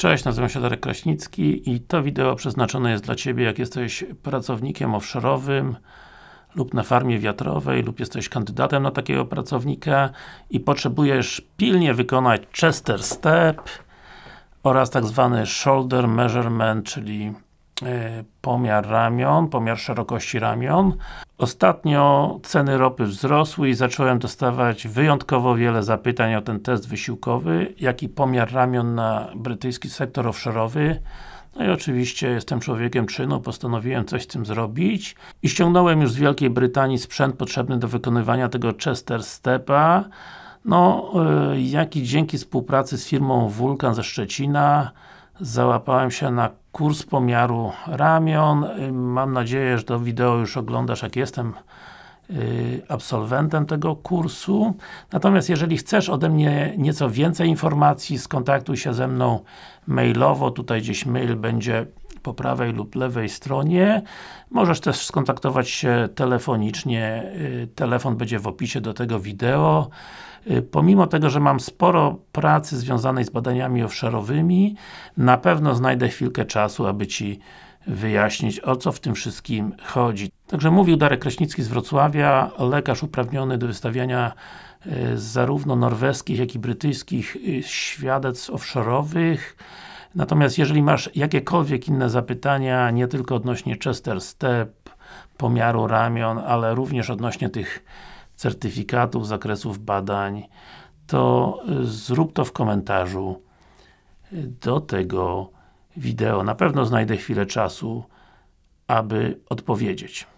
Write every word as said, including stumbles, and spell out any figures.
Cześć, nazywam się Darek Kraśnicki i to wideo przeznaczone jest dla Ciebie, jak jesteś pracownikiem offshore'owym lub na farmie wiatrowej, lub jesteś kandydatem na takiego pracownika i potrzebujesz pilnie wykonać Chester Step oraz tak zwany Shoulder Measurement, czyli Yy, pomiar ramion, pomiar szerokości ramion. Ostatnio ceny ropy wzrosły i zacząłem dostawać wyjątkowo wiele zapytań o ten test wysiłkowy, jak i pomiar ramion na brytyjski sektor offshore'owy. No i oczywiście jestem człowiekiem czynu, postanowiłem coś z tym zrobić i ściągnąłem już z Wielkiej Brytanii sprzęt potrzebny do wykonywania tego Chester Stepa. No, yy, jak i dzięki współpracy z firmą Vulcan ze Szczecina załapałem się na kurs pomiaru ramion. Mam nadzieję, że to wideo już oglądasz, jak jestem yy, absolwentem tego kursu. Natomiast jeżeli chcesz ode mnie nieco więcej informacji, skontaktuj się ze mną mailowo, tutaj gdzieś mail będzie po prawej lub lewej stronie. Możesz też skontaktować się telefonicznie, yy, telefon będzie w opisie do tego wideo. Pomimo tego, że mam sporo pracy związanej z badaniami offshore'owymi, na pewno znajdę chwilkę czasu, aby Ci wyjaśnić, o co w tym wszystkim chodzi. Także mówił Darek Kraśnicki z Wrocławia, lekarz uprawniony do wystawiania y, zarówno norweskich, jak i brytyjskich y, świadectw offshore'owych. Natomiast jeżeli masz jakiekolwiek inne zapytania, nie tylko odnośnie Chester Step, pomiaru ramion, ale również odnośnie tych certyfikatów, zakresów badań, to zrób to w komentarzu do tego wideo. Na pewno znajdę chwilę czasu, aby odpowiedzieć.